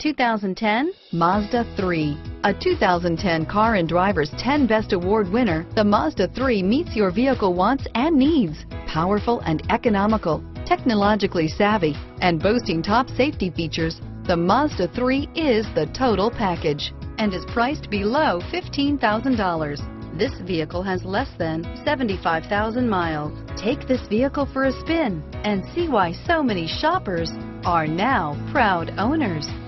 2010 Mazda 3. A 2010 Car and Driver's 10 Best Award winner, the Mazda 3 meets your vehicle wants and needs. Powerful and economical, technologically savvy, and boasting top safety features, the Mazda 3 is the total package and is priced below $15,000. This vehicle has less than 75,000 miles. Take this vehicle for a spin and see why so many shoppers are now proud owners.